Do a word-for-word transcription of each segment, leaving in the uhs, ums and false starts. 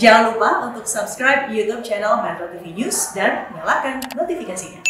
Jangan lupa untuk subscribe YouTube channel Metro T V News dan nyalakan notifikasinya.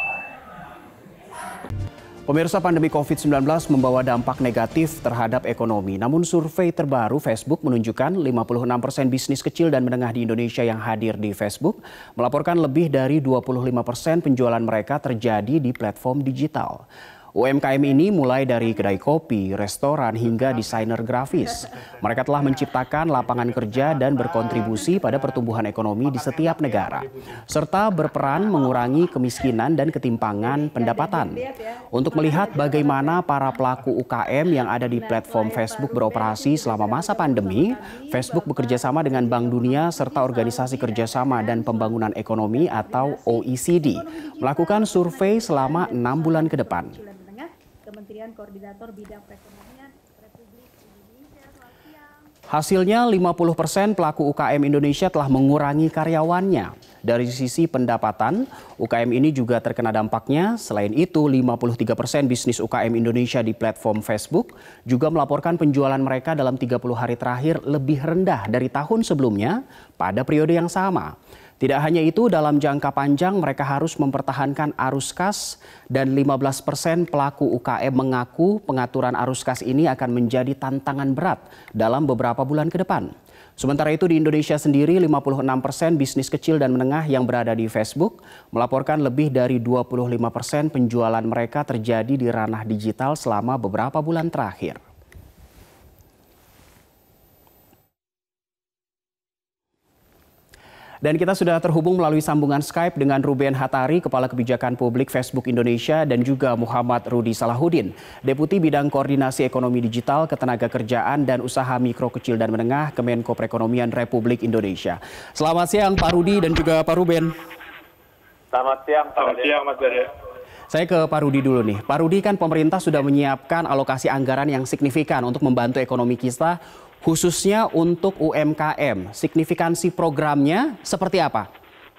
Pemirsa, pandemi COVID sembilan belas membawa dampak negatif terhadap ekonomi. Namun survei terbaru Facebook menunjukkan lima puluh enam persen bisnis kecil dan menengah di Indonesia yang hadir di Facebook melaporkan lebih dari dua puluh lima persen penjualan mereka terjadi di platform digital. U M K M ini mulai dari kedai kopi, restoran, hingga desainer grafis. Mereka telah menciptakan lapangan kerja dan berkontribusi pada pertumbuhan ekonomi di setiap negara, serta berperan mengurangi kemiskinan dan ketimpangan pendapatan. Untuk melihat bagaimana para pelaku U K M yang ada di platform Facebook beroperasi selama masa pandemi, Facebook bekerjasama dengan Bank Dunia serta Organisasi Kerjasama dan Pembangunan Ekonomi atau O E C D melakukan survei selama enam bulan ke depan. Kementerian Koordinator Bidang Perekonomian Republik Indonesia. Hasilnya lima puluh persen pelaku U K M Indonesia telah mengurangi karyawannya. Dari sisi pendapatan, U K M ini juga terkena dampaknya. Selain itu, lima puluh tiga persen bisnis U K M Indonesia di platform Facebook juga melaporkan penjualan mereka dalam tiga puluh hari terakhir lebih rendah dari tahun sebelumnya pada periode yang sama. Tidak hanya itu, dalam jangka panjang mereka harus mempertahankan arus kas dan lima belas persen pelaku U K M mengaku pengaturan arus kas ini akan menjadi tantangan berat dalam beberapa bulan ke depan. Sementara itu di Indonesia sendiri lima puluh enam persen bisnis kecil dan menengah yang berada di Facebook melaporkan lebih dari dua puluh lima persen penjualan mereka terjadi di ranah digital selama beberapa bulan terakhir. Dan kita sudah terhubung melalui sambungan Skype dengan Ruben Hattari, Kepala Kebijakan Publik Facebook Indonesia, dan juga Muhammad Rudi Salahuddin, Deputi Bidang Koordinasi Ekonomi Digital, Ketenagakerjaan dan Usaha Mikro Kecil dan Menengah, Kemenko Perekonomian Republik Indonesia. Selamat siang Pak Rudi dan juga Pak Ruben. Selamat siang, Selamat siang Mas Dede. Saya ke Pak Rudi dulu nih. Pak Rudi, kan pemerintah sudah menyiapkan alokasi anggaran yang signifikan untuk membantu ekonomi kita, khususnya untuk U M K M. Signifikansi programnya seperti apa?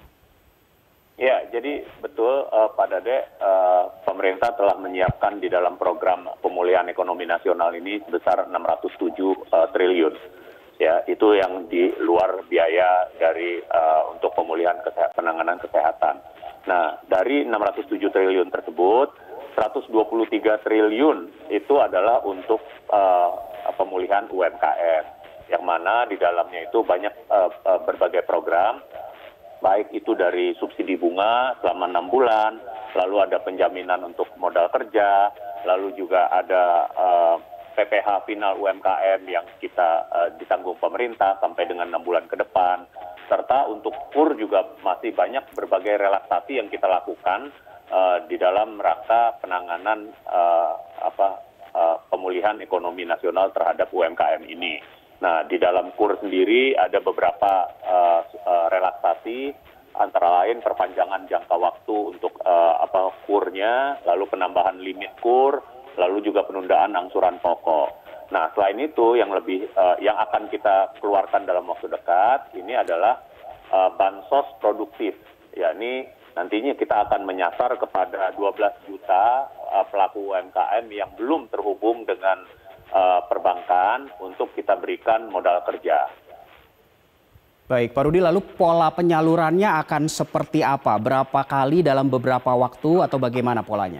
Ya, jadi betul uh, Pak Dede, uh, pemerintah telah menyiapkan di dalam program pemulihan ekonomi nasional ini sebesar enam ratus tujuh uh, triliun. Ya, itu yang di luar biaya dari uh, untuk pemulihan kesehatan, penanganan kesehatan. Nah, dari enam ratus tujuh triliun tersebut, seratus dua puluh tiga triliun itu adalah untuk uh, pemulihan U M K M, yang mana di dalamnya itu banyak uh, uh, berbagai program, baik itu dari subsidi bunga selama enam bulan, lalu ada penjaminan untuk modal kerja, lalu juga ada uh, P P H final U M K M yang kita uh, ditanggung pemerintah sampai dengan enam bulan ke depan, serta untuk K U R juga masih banyak berbagai relaksasi yang kita lakukan uh, di dalam rangka penanganan uh, apa Uh, pemulihan ekonomi nasional terhadap U M K M ini. Nah, di dalam K U R sendiri ada beberapa uh, uh, relaksasi, antara lain perpanjangan jangka waktu untuk uh, apa K U R-nya, lalu penambahan limit K U R, lalu juga penundaan angsuran pokok. Nah, selain itu yang lebih uh, yang akan kita keluarkan dalam waktu dekat ini adalah uh, bansos produktif, yakni nantinya kita akan menyasar kepada dua belas juta uh, pelaku U M K M yang belum terhubung dengan uh, perbankan untuk kita berikan modal kerja. Baik, Pak Rudi, lalu pola penyalurannya akan seperti apa? Berapa kali dalam beberapa waktu atau bagaimana polanya?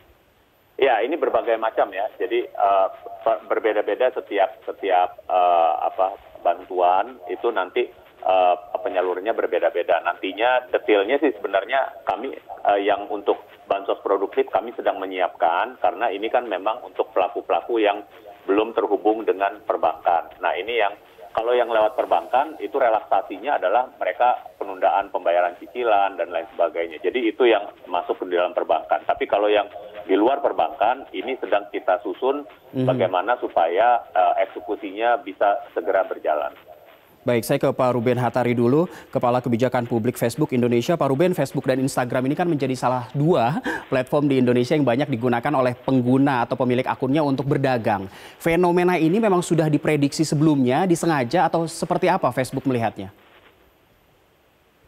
Ya, ini berbagai macam ya. Jadi uh, berbeda-beda setiap setiap uh, apa bantuan itu nanti Uh, penyalurannya berbeda-beda. Nantinya detailnya sih sebenarnya kami uh, yang untuk bansos produktif kami sedang menyiapkan, karena ini kan memang untuk pelaku-pelaku yang belum terhubung dengan perbankan. Nah, ini yang kalau yang lewat perbankan itu relaksasinya adalah mereka penundaan pembayaran cicilan dan lain sebagainya. Jadi itu yang masuk ke dalam perbankan. Tapi kalau yang di luar perbankan ini sedang kita susun mm-hmm. bagaimana supaya uh, eksekusinya bisa segera berjalan. Baik, saya ke Pak Ruben Hattari dulu, Kepala Kebijakan Publik Facebook Indonesia. Pak Ruben, Facebook dan Instagram ini kan menjadi salah dua platform di Indonesia yang banyak digunakan oleh pengguna atau pemilik akunnya untuk berdagang. Fenomena ini memang sudah diprediksi sebelumnya, disengaja, atau seperti apa Facebook melihatnya?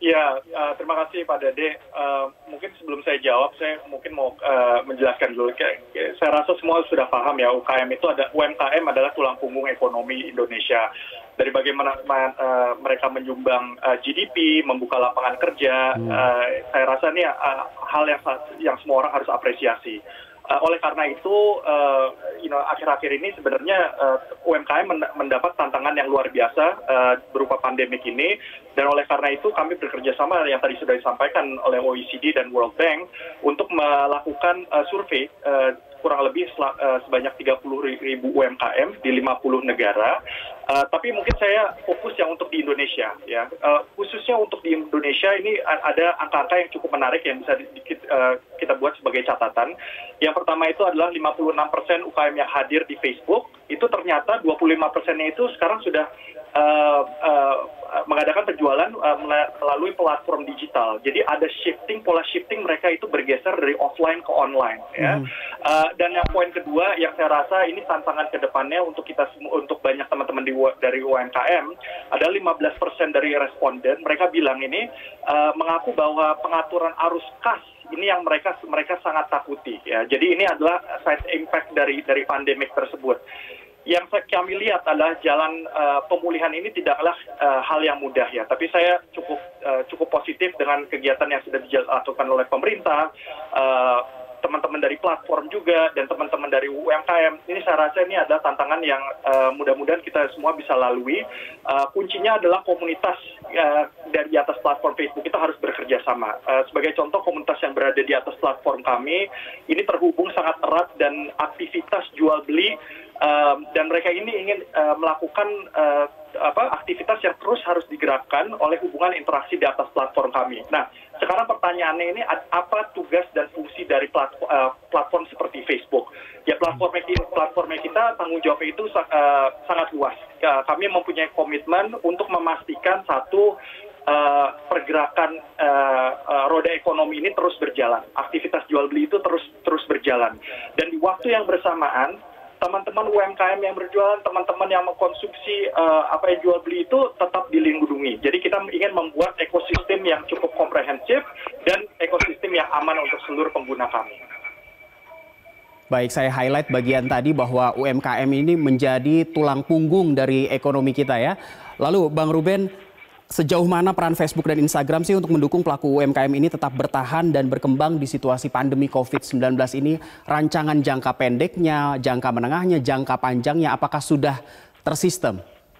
Ya, uh, terima kasih Pak Dede. Uh, mungkin sebelum saya jawab, saya mungkin mau uh, menjelaskan dulu. Kayak, kayak, saya rasa semua sudah paham ya, U K M itu ada U M K M adalah tulang punggung ekonomi Indonesia. Dari bagaimana uh, mereka menyumbang uh, G D P, membuka lapangan kerja, hmm. uh, saya rasa ini uh, hal yang yang semua orang harus apresiasi. Uh, oleh karena itu, uh, you know, akhir-akhir ini sebenarnya uh, U M K M mendapat tantangan yang luar biasa uh, berupa pandemik ini, dan oleh karena itu kami bekerja sama yang tadi sudah disampaikan oleh O E C D dan World Bank untuk melakukan uh, survei uh, kurang lebih sel- uh, sebanyak tiga puluh ribu U M K M di lima puluh negara. Uh, tapi mungkin saya fokus yang untuk di Indonesia, ya. Uh, khususnya untuk di Indonesia ini ada angka-angka yang cukup menarik yang bisa di, di, uh, kita buat sebagai catatan. Yang pertama itu adalah lima puluh enam persen U K M yang hadir di Facebook, itu ternyata dua puluh lima persennya itu sekarang sudah uh, uh, mengadakan penjualan uh, melalui platform digital. Jadi ada shifting, pola shifting mereka itu bergeser dari offline ke online, ya. Hmm. Uh, dan yang poin kedua yang saya rasa ini tantangan ke depannya untuk kita semua, untuk banyak teman-teman di, dari U M K M, ada lima belas persen dari responden mereka bilang ini uh, mengaku bahwa pengaturan arus kas ini yang mereka mereka sangat takuti, ya. Jadi ini adalah side impact dari dari pandemik tersebut. Yang kami lihat adalah jalan uh, pemulihan ini tidaklah uh, hal yang mudah, ya. Tapi saya cukup uh, cukup positif dengan kegiatan yang sudah dilakukan oleh pemerintah, uh, teman-teman dari platform juga, dan teman-teman dari U M K M. Ini saya rasa ini adalah tantangan yang uh, mudah-mudahan kita semua bisa lalui. Uh, kuncinya adalah komunitas uh, dari atas platform Facebook itu harus bekerja sama. Uh, sebagai contoh, komunitas yang berada di atas platform kami ini terhubung sangat erat dan aktivitas jual beli. Um, dan mereka ini ingin uh, melakukan uh, apa aktivitas yang terus harus digerakkan oleh hubungan interaksi di atas platform kami. Nah, sekarang pertanyaannya ini apa tugas dan fungsi dari platform, uh, platform seperti Facebook? Ya, platform platformnya kita tanggung jawabnya itu uh, sangat luas. Uh, kami mempunyai komitmen untuk memastikan satu uh, pergerakan uh, uh, roda ekonomi ini terus berjalan. Aktivitas jual beli itu terus terus berjalan. Dan di waktu yang bersamaan, teman-teman U M K M yang berjualan, teman-teman yang mengkonsumsi uh, apa yang jual beli itu tetap dilindungi. Jadi kita ingin membuat ekosistem yang cukup komprehensif dan ekosistem yang aman untuk seluruh pengguna kami. Baik, saya highlight bagian tadi bahwa U M K M ini menjadi tulang punggung dari ekonomi kita, ya. Lalu Bang Ruben, sejauh mana peran Facebook dan Instagram sih untuk mendukung pelaku U M K M ini tetap bertahan dan berkembang di situasi pandemi covid sembilan belas ini? Rancangan jangka pendeknya, jangka menengahnya, jangka panjangnya, apakah sudah tersistem?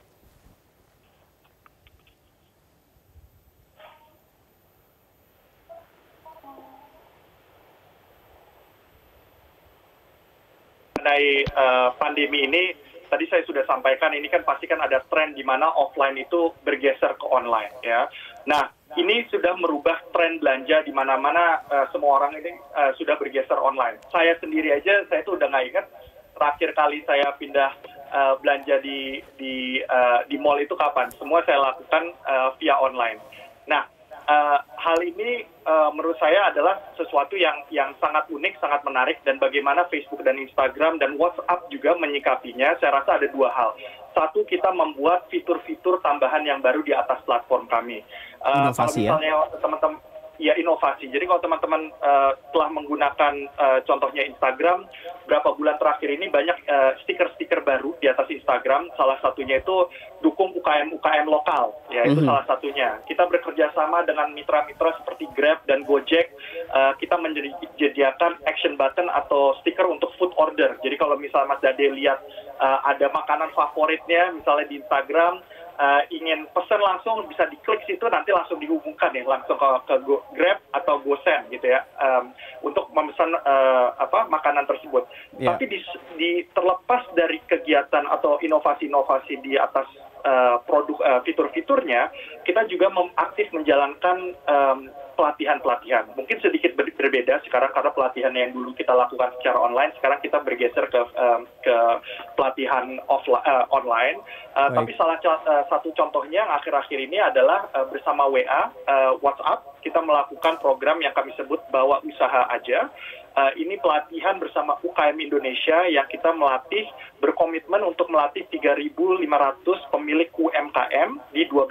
Mengenai uh, pandemi ini, tadi saya sudah sampaikan, ini kan pasti kan ada tren di mana offline itu bergeser ke online, ya. Nah, ini sudah merubah tren belanja di mana-mana, uh, semua orang ini uh, sudah bergeser online. Saya sendiri aja, saya tuh udah nggak ingat terakhir kali saya pindah uh, belanja di di uh, di mall itu kapan. Semua saya lakukan uh, via online. Nah, uh, hal ini uh, menurut saya adalah sesuatu yang yang sangat unik, sangat menarik, dan bagaimana Facebook dan Instagram dan WhatsApp juga menyikapinya. Saya rasa ada dua hal. Satu, kita membuat fitur-fitur tambahan yang baru di atas platform kami. Uh, Inovasi, kalau misalnya ya? teman-teman ya inovasi. Jadi kalau teman-teman uh, telah menggunakan uh, contohnya Instagram, berapa bulan terakhir ini banyak uh, stiker-stiker baru di atas Instagram. Salah satunya itu dukung U K M U K M lokal, ya, itu mm-hmm. salah satunya. Kita bekerja sama dengan mitra-mitra seperti Grab dan Gojek. Uh, kita menyediakan action button atau stiker untuk food order. Jadi kalau misalnya Mas Dade lihat uh, ada makanan favoritnya, misalnya di Instagram, Uh, ingin pesan langsung bisa diklik situ, nanti langsung dihubungkan ya langsung ke, ke Go, Grab atau GoSend gitu ya, um, untuk memesan uh, apa makanan tersebut. Yeah. Tapi di, di terlepas dari kegiatan atau inovasi-inovasi di atas uh, produk uh, fitur-fiturnya, kita juga aktif menjalankan um, pelatihan-pelatihan. Mungkin sedikit ber berbeda sekarang karena pelatihan yang dulu kita lakukan secara online, sekarang kita bergeser ke um, ke pelatihan offline uh, online. Uh, tapi salah uh, satu contohnya yang akhir-akhir ini adalah uh, bersama W A, uh, WhatsApp, kita melakukan program yang kami sebut Bawa Usaha Aja. Uh, ini pelatihan bersama U K M Indonesia yang kita melatih, berkomitmen untuk melatih tiga ribu lima ratus pemilik U M K M di dua belas kota di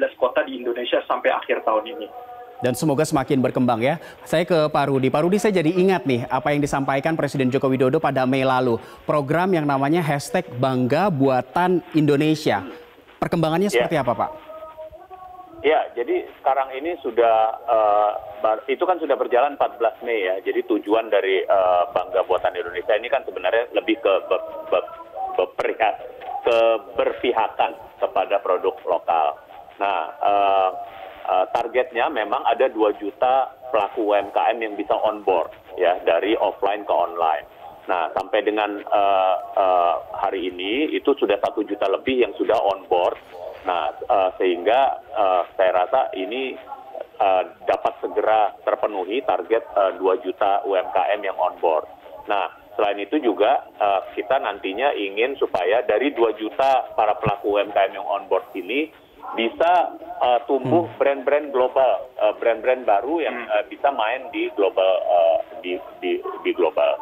di Indonesia sampai akhir tahun ini. Dan semoga semakin berkembang ya. Saya ke Pak Rudi. Pak Rudi, saya jadi ingat nih apa yang disampaikan Presiden Joko Widodo pada Mei lalu. Program yang namanya hashtag Bangga Buatan Indonesia. Perkembangannya seperti ya. apa, Pak? Ya, jadi sekarang ini sudah, uh, itu kan sudah berjalan empat belas Mei ya. Jadi tujuan dari uh, Bangga Buatan Indonesia ini kan sebenarnya lebih ke be, be, beperhak, keberpihakan kepada produk lokal. Nah, uh, Uh, targetnya memang ada dua juta pelaku U M K M yang bisa on board ya dari offline ke online. Nah, sampai dengan uh, uh, hari ini itu sudah satu juta lebih yang sudah on board. Nah, uh, sehingga uh, saya rasa ini uh, dapat segera terpenuhi target uh, dua juta U M K M yang on board. Nah, selain itu juga uh, kita nantinya ingin supaya dari dua juta para pelaku U M K M yang on board ini bisa uh, tumbuh brand-brand global, uh, brand-brand baru yang uh, bisa main di global, uh, di, di, di global.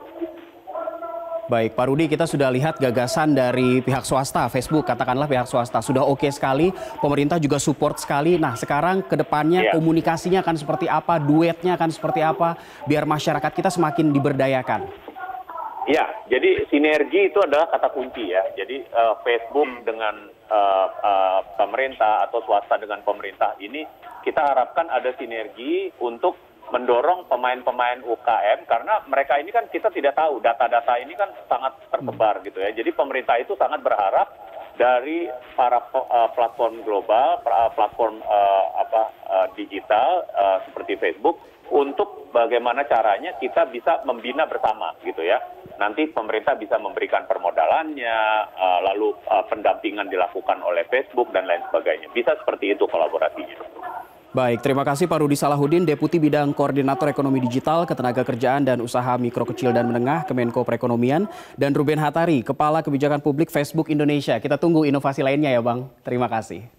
Baik, Pak Rudi, kita sudah lihat gagasan dari pihak swasta, Facebook, katakanlah pihak swasta sudah oke sekali, pemerintah juga support sekali. Nah, sekarang ke depannya yeah. komunikasinya akan seperti apa, duetnya akan seperti apa, biar masyarakat kita semakin diberdayakan. Ya, jadi sinergi itu adalah kata kunci ya. Jadi uh, Facebook hmm. dengan uh, uh, pemerintah atau swasta dengan pemerintah ini kita harapkan ada sinergi untuk mendorong pemain-pemain U K M karena mereka ini kan kita tidak tahu data-data ini kan sangat tersebar gitu ya. Jadi pemerintah itu sangat berharap dari para uh, platform global, uh, platform uh, apa uh, digital uh, seperti Facebook untuk bagaimana caranya kita bisa membina bersama gitu ya. Nanti pemerintah bisa memberikan permodalannya, uh, lalu uh, pendampingan dilakukan oleh Facebook dan lain sebagainya. Bisa seperti itu kolaborasinya. Baik, terima kasih Pak Rudi Salahuddin, Deputi Bidang Koordinator Ekonomi Digital, Ketenagakerjaan dan Usaha Mikro Kecil dan Menengah, Kemenko Perekonomian, dan Ruben Hatari, Kepala Kebijakan Publik Facebook Indonesia. Kita tunggu inovasi lainnya ya Bang. Terima kasih.